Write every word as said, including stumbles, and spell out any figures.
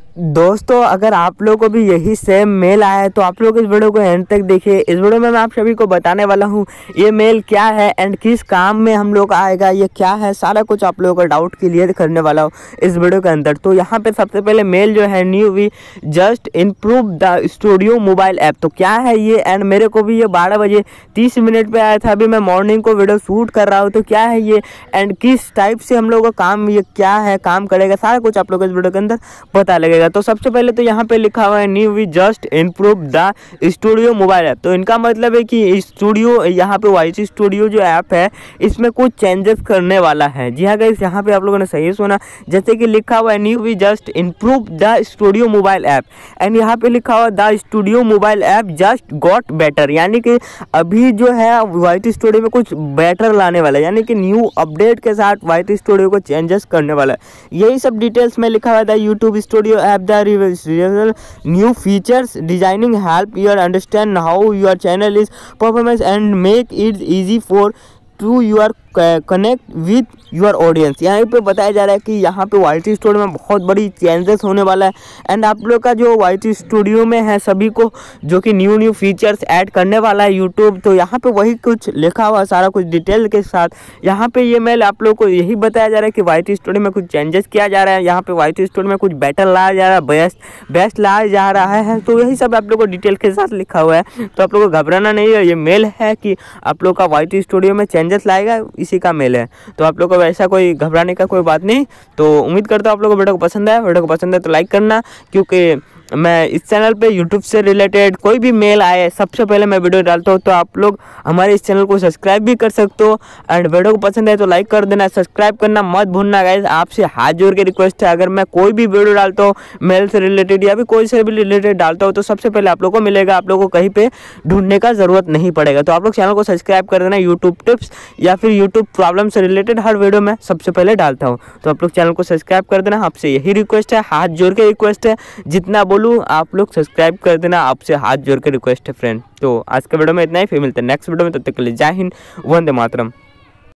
दोस्तों अगर आप लोगों को भी यही सेम मेल आया है तो आप लोग इस वीडियो को एंड तक देखिए। इस वीडियो में मैं आप सभी को बताने वाला हूँ ये मेल क्या है एंड किस काम में हम लोग आएगा, ये क्या है, सारा कुछ आप लोगों का डाउट क्लियर करने वाला हूँ इस वीडियो के अंदर। तो यहाँ पे सबसे पहले मेल जो है new we just improve the studio mobile app, तो क्या है ये। एंड मेरे को भी ये बारह बजे तीस मिनट पर आया था, अभी मैं मॉर्निंग को वीडियो शूट कर रहा हूँ। तो क्या है ये एंड किस टाइप से हम लोग का काम, ये क्या है, काम करेगा, सारा कुछ आप लोग इस वीडियो के अंदर पता लगेगा। तो सबसे पहले तो यहाँ पे लिखा हुआ है new we just improve the studio mobile app, तो इनका मतलब है कि स्टूडियो, यहाँ पे वाईटी स्टूडियो जो ऐप है इसमें कुछ चेंजेस करने वाला है। जी हाँ गाइस, यहाँ पे आप लोगों ने सही सुना, जैसे कि लिखा हुआ है new we just improve the studio mobile app and यहाँ पे लिखा हुआ the studio mobile app just got better, यानी कि अभी जो है वाईटी स्टूडियो में कुछ बेटर लाने वाला है, यानी कि न्यू अपडेट के साथ वाईटी स्टूडियो को चेंजेस करने वाला है। यही सब डिटेल्स में लिखा हुआ था। YouTube studio app the new features designing help you understand how your channel is performance and make it easy for to your connect with your audience. यहाँ पे बताया जा रहा है कि यहाँ पे वाईटी स्टूडियो में बहुत बड़ी चेंजेस होने वाला है एंड आप लोग का जो वाईटी स्टूडियो में है सभी को जो कि न्यू न्यू फीचर्स ऐड करने वाला है यूट्यूब। तो यहाँ पे वही कुछ लिखा हुआ सारा कुछ डिटेल के साथ यहाँ पे ये मेल आप लोग को यही बताया जा रहा है कि वाईटी स्टूडियो में कुछ चेंजेस किया जा रहा है, यहाँ पे वाईटी स्टूडियो में कुछ बेटर लाया जा रहा है, बेस्ट बेस्ट लाया जा रहा है। तो यही सब आप लोग को डिटेल के साथ लिखा हुआ है, तो आप लोग को घबराना नहीं है। ये मेल है कि आप लोग का वाईटी स्टूडियो में चेंजेस लाएगा, इसी का मेल है। तो आप लोग को वैसा कोई घबराने का कोई बात नहीं। तो उम्मीद करता हूँ आप लोगों को वीडियो को पसंद आया। वीडियो को पसंद है तो लाइक करना, क्योंकि मैं इस चैनल पे यूट्यूब से रिलेटेड कोई भी मेल आए सबसे पहले मैं वीडियो डालता हूँ। तो आप लोग हमारे इस चैनल को सब्सक्राइब भी कर सकते हो एंड वीडियो को पसंद है तो लाइक कर देना, सब्सक्राइब करना मत भूलना गाइस। आपसे हाथ जोड़ के रिक्वेस्ट है, अगर मैं कोई भी वीडियो डालता हूँ मेल से रिलेटेड या भी कोई से भी रिलेटेड डालता हूँ तो सबसे पहले आप लोग को मिलेगा, आप लोग को कहीं पर ढूंढने का ज़रूरत नहीं पड़ेगा। तो आप लोग चैनल को सब्सक्राइब कर देना। यूट्यूब टिप्स या फिर यूट्यूब प्रॉब्लम से रिलेटेड हर वीडियो में सबसे पहले डालता हूँ, तो आप लोग चैनल को सब्सक्राइब कर देना। आपसे यही रिक्वेस्ट है, हाथ जोड़ के रिक्वेस्ट है, जितना बोलूँ आप लोग सब्सक्राइब कर देना, आपसे हाथ जोड़ के रिक्वेस्ट है फ्रेंड। तो आज के वीडियो में इतना ही, फिर मिलते हैं नेक्स्ट वीडियो में, तब तक के लिए जय हिंद, वंदे मातरम।